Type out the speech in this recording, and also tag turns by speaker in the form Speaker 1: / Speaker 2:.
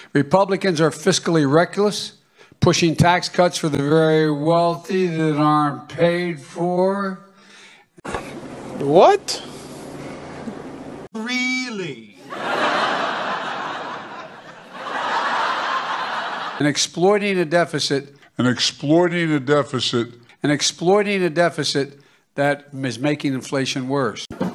Speaker 1: Republicans are fiscally reckless, pushing tax cuts for the very wealthy that aren't paid for.
Speaker 2: What?
Speaker 3: Really?
Speaker 1: And exploiting a deficit that is making inflation worse.